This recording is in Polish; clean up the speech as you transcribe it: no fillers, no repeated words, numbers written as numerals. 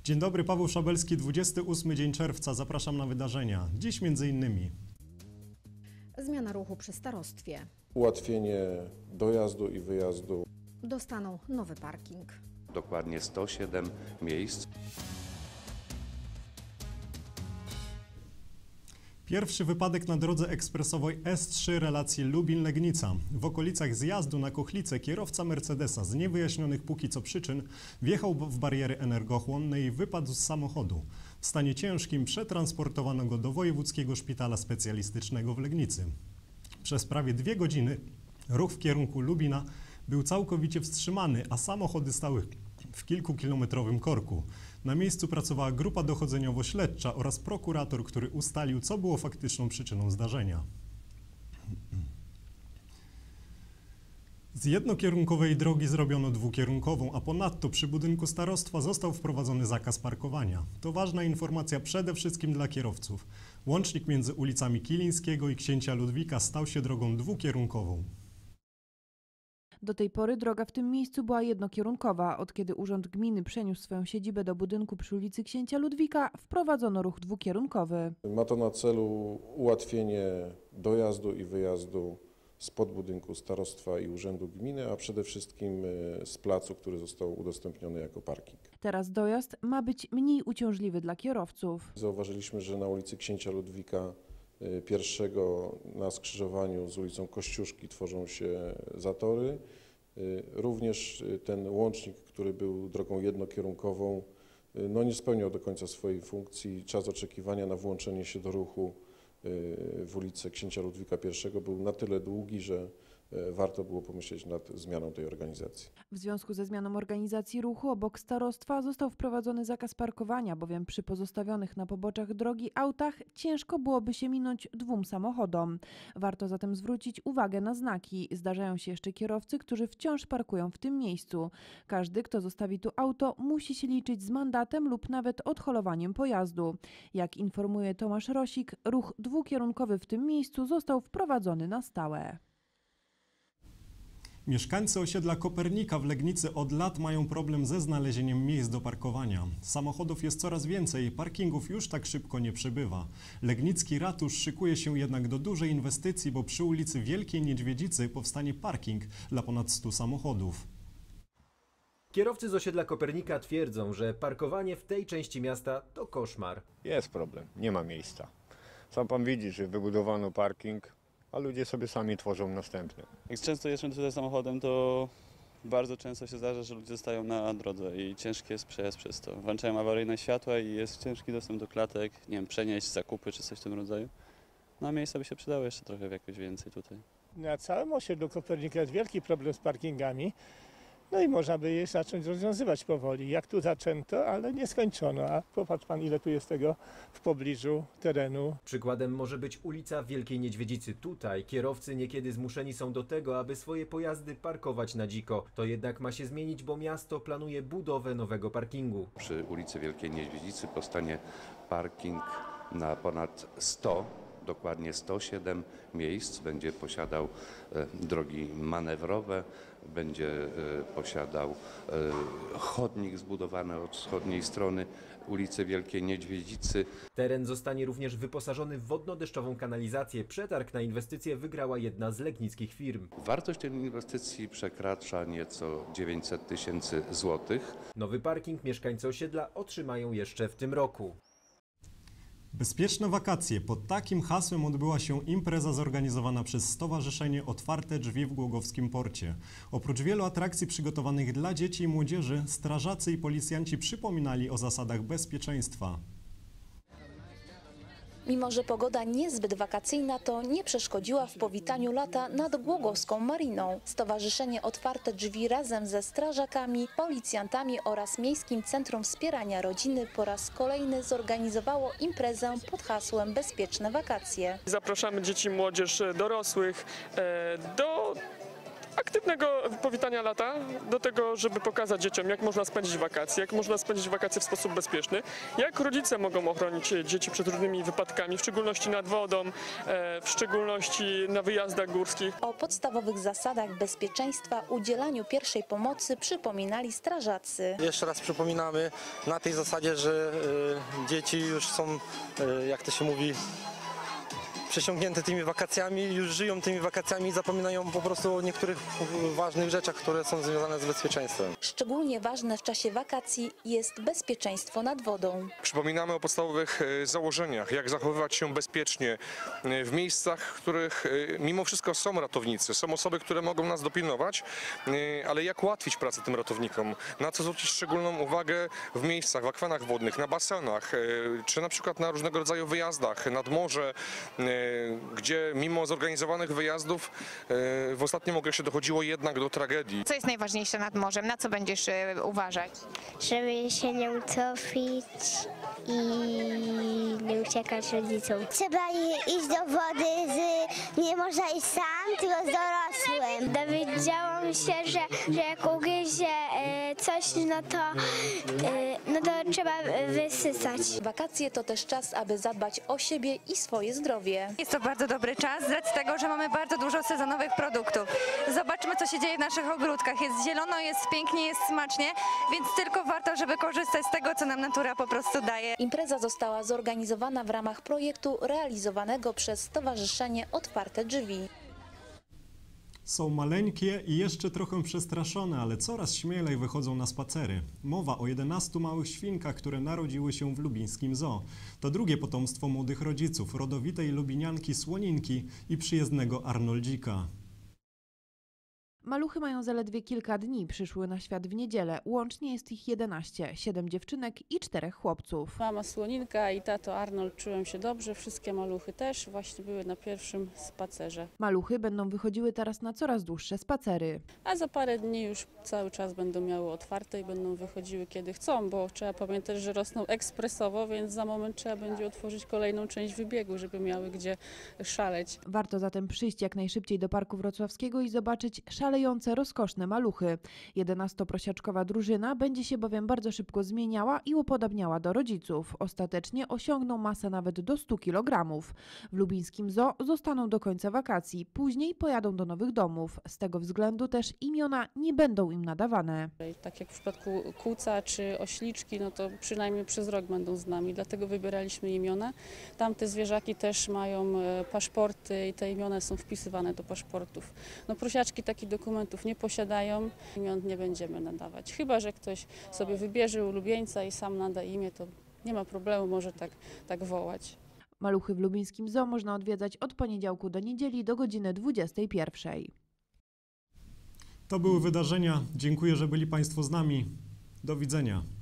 Dzień dobry, Paweł Szabelski, 28 dzień czerwca. Zapraszam na wydarzenia. Dziś m.in. Zmiana ruchu przy starostwie. Ułatwienie dojazdu i wyjazdu. Dostaną nowy parking. Dokładnie 107 miejsc. Pierwszy wypadek na drodze ekspresowej S3 relacji Lubin-Legnica. W okolicach zjazdu na Kochlicę kierowca Mercedesa z niewyjaśnionych póki co przyczyn wjechał w bariery energochłonne i wypadł z samochodu. W stanie ciężkim przetransportowano go do Wojewódzkiego Szpitala Specjalistycznego w Legnicy. Przez prawie 2 godziny ruch w kierunku Lubina był całkowicie wstrzymany, a samochody stały w kilkukilometrowym korku. Na miejscu pracowała grupa dochodzeniowo-śledcza oraz prokurator, który ustalił, co było faktyczną przyczyną zdarzenia. Z jednokierunkowej drogi zrobiono dwukierunkową, a ponadto przy budynku starostwa został wprowadzony zakaz parkowania. To ważna informacja przede wszystkim dla kierowców. Łącznik między ulicami Kilińskiego i Księcia Ludwika stał się drogą dwukierunkową. Do tej pory droga w tym miejscu była jednokierunkowa. Od kiedy Urząd Gminy przeniósł swoją siedzibę do budynku przy ulicy Księcia Ludwika, wprowadzono ruch dwukierunkowy. Ma to na celu ułatwienie dojazdu i wyjazdu spod budynku starostwa i urzędu gminy, a przede wszystkim z placu, który został udostępniony jako parking. Teraz dojazd ma być mniej uciążliwy dla kierowców. Zauważyliśmy, że na ulicy Księcia Ludwika I na skrzyżowaniu z ulicą Kościuszki tworzą się zatory. Również ten łącznik, który był drogą jednokierunkową, nie spełniał do końca swojej funkcji. Czas oczekiwania na włączenie się do ruchu w ulicę Księcia Ludwika I był na tyle długi, że warto było pomyśleć nad zmianą tej organizacji. W związku ze zmianą organizacji ruchu obok starostwa został wprowadzony zakaz parkowania, bowiem przy pozostawionych na poboczach drogi autach ciężko byłoby się minąć 2 samochodom. Warto zatem zwrócić uwagę na znaki. Zdarzają się jeszcze kierowcy, którzy wciąż parkują w tym miejscu. Każdy, kto zostawi tu auto, musi się liczyć z mandatem lub nawet odholowaniem pojazdu. Jak informuje Tomasz Rosik, ruch dwukierunkowy w tym miejscu został wprowadzony na stałe. Mieszkańcy osiedla Kopernika w Legnicy od lat mają problem ze znalezieniem miejsc do parkowania. Samochodów jest coraz więcej, parkingów już tak szybko nie przybywa. Legnicki ratusz szykuje się jednak do dużej inwestycji, bo przy ulicy Wielkiej Niedźwiedzicy powstanie parking dla ponad 100 samochodów. Kierowcy z osiedla Kopernika twierdzą, że parkowanie w tej części miasta to koszmar. Jest problem, nie ma miejsca. Sam pan widzi, że wybudowano parking, a ludzie sobie sami tworzą następny. Jak często jeżdżę tutaj samochodem, to bardzo często się zdarza, że ludzie zostają na drodze i ciężki jest przejazd przez to. Włączają awaryjne światła i jest ciężki dostęp do klatek, nie wiem, przenieść zakupy czy coś w tym rodzaju. No a miejsca by się przydało jeszcze trochę jakoś więcej tutaj. Na całym osiedlu Kopernika jest wielki problem z parkingami. No i można by je zacząć rozwiązywać powoli. Jak tu zaczęto, ale nie skończono. A popatrz pan, ile tu jest tego w pobliżu terenu. Przykładem może być ulica Wielkiej Niedźwiedzicy. Tutaj kierowcy niekiedy zmuszeni są do tego, aby swoje pojazdy parkować na dziko. To jednak ma się zmienić, bo miasto planuje budowę nowego parkingu. Przy ulicy Wielkiej Niedźwiedzicy powstanie parking na ponad 100, dokładnie 107 miejsc. Będzie posiadał drogi manewrowe, będzie posiadał chodnik zbudowany od wschodniej strony ulicy Wielkiej Niedźwiedzicy. Teren zostanie również wyposażony w wodno-deszczową kanalizację. Przetarg na inwestycję wygrała jedna z legnickich firm. Wartość tej inwestycji przekracza nieco 900 000 złotych. Nowy parking mieszkańcy osiedla otrzymają jeszcze w tym roku. Bezpieczne wakacje. Pod takim hasłem odbyła się impreza zorganizowana przez Stowarzyszenie Otwarte Drzwi w Głogowskim Porcie. Oprócz wielu atrakcji przygotowanych dla dzieci i młodzieży, strażacy i policjanci przypominali o zasadach bezpieczeństwa. Mimo że pogoda niezbyt wakacyjna, to nie przeszkodziła w powitaniu lata nad Głogowską Mariną. Stowarzyszenie Otwarte Drzwi razem ze strażakami, policjantami oraz Miejskim Centrum Wspierania Rodziny po raz kolejny zorganizowało imprezę pod hasłem Bezpieczne wakacje. Zapraszamy dzieci, młodzież, dorosłych do aktywnego powitania lata, do tego, żeby pokazać dzieciom, jak można spędzić wakacje, jak można spędzić wakacje w sposób bezpieczny, jak rodzice mogą ochronić dzieci przed różnymi wypadkami, w szczególności nad wodą, w szczególności na wyjazdach górskich. O podstawowych zasadach bezpieczeństwa, udzielaniu pierwszej pomocy przypominali strażacy. Jeszcze raz przypominamy na tej zasadzie, że dzieci już są, jak to się mówi, przesiąknięte tymi wakacjami, już żyją tymi wakacjami i zapominają po prostu o niektórych ważnych rzeczach, które są związane z bezpieczeństwem. Szczególnie ważne w czasie wakacji jest bezpieczeństwo nad wodą. Przypominamy o podstawowych założeniach, jak zachowywać się bezpiecznie w miejscach, w których mimo wszystko są ratownicy, są osoby, które mogą nas dopilnować, ale jak ułatwić pracę tym ratownikom, na co zwrócić szczególną uwagę w miejscach, w akwenach wodnych, na basenach, czy na przykład na różnego rodzaju wyjazdach nad morze, gdzie mimo zorganizowanych wyjazdów w ostatnim okresie dochodziło jednak do tragedii. Co jest najważniejsze nad morzem? Na co będziesz uważać? Żeby się nie utopić i nie uciekać rodzicom. Trzeba iść do wody, nie można iść sam, tylko z dorosłym. Dowiedziałam się, że jak ugryzie coś, no to trzeba wysysać. Wakacje to też czas, aby zadbać o siebie i swoje zdrowie. Jest to bardzo dobry czas z racji tego, że mamy bardzo dużo sezonowych produktów. Zobaczmy, co się dzieje w naszych ogródkach. Jest zielono, jest pięknie, jest smacznie, więc tylko warto, żeby korzystać z tego, co nam natura po prostu daje. Impreza została zorganizowana w ramach projektu realizowanego przez Stowarzyszenie Otwarte Drzwi. Są maleńkie i jeszcze trochę przestraszone, ale coraz śmielej wychodzą na spacery. Mowa o 11 małych świnkach, które narodziły się w lubińskim zoo. To drugie potomstwo młodych rodziców, rodowitej lubinianki Słoninki i przyjezdnego Arnoldzika. Maluchy mają zaledwie kilka dni, przyszły na świat w niedzielę. Łącznie jest ich 11, 7 dziewczynek i 4 chłopców. Mama Słoninka i tato Arnold czują się dobrze, wszystkie maluchy też właśnie były na pierwszym spacerze. Maluchy będą wychodziły teraz na coraz dłuższe spacery. A za parę dni już cały czas będą miały otwarte i będą wychodziły kiedy chcą, bo trzeba pamiętać, że rosną ekspresowo, więc za moment trzeba będzie otworzyć kolejną część wybiegu, żeby miały gdzie szaleć. Warto zatem przyjść jak najszybciej do Parku Wrocławskiego i zobaczyć szalejące, rozkoszne maluchy. 11-prosiaczkowa drużyna będzie się bowiem bardzo szybko zmieniała i upodabniała do rodziców. Ostatecznie osiągną masę nawet do 100 kg. W lubińskim zoo zostaną do końca wakacji, później pojadą do nowych domów. Z tego względu też imiona nie będą im nadawane. Tak jak w przypadku kuca czy ośliczki, no to przynajmniej przez rok będą z nami, dlatego wybieraliśmy imiona. Tamte zwierzaki też mają paszporty i te imiona są wpisywane do paszportów. No prosiaczki takich dokumentów nie posiadają, imion nie będziemy nadawać. Chyba że ktoś sobie wybierze ulubieńca i sam nada imię, to nie ma problemu, może tak wołać. Maluchy w lubińskim zoo można odwiedzać od poniedziałku do niedzieli do godziny 21. To były wydarzenia. Dziękuję, że byli Państwo z nami. Do widzenia.